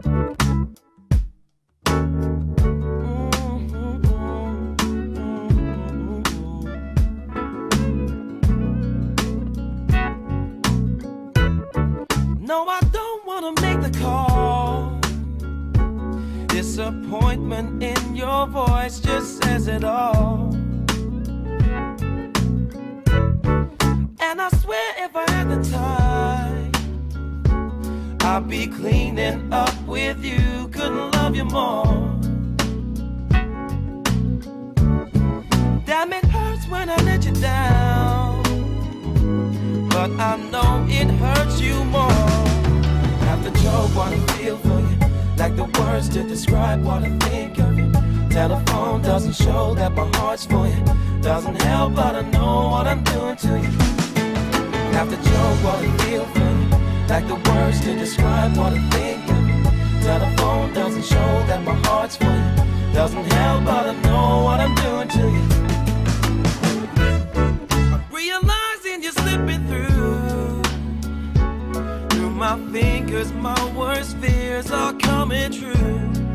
No, I don't wanna make the call. Disappointment in your voice just says it all. And I swear if I had the time, I'd be cleaning up with you, couldn't love you more. Damn, it hurts when I let you down, but I know it hurts you more. Have to joke what I feel for you, like the words to describe what I think of you. Telephone doesn't show that my heart's for you, doesn't help but I know what I'm doing to you. Have to joke what I feel for you, like the words to describe what I think of you. Telephone doesn't show that my heart's for you, doesn't help but I know what I'm doing to you. I'm realizing you're slipping through my fingers, my worst fears are coming true.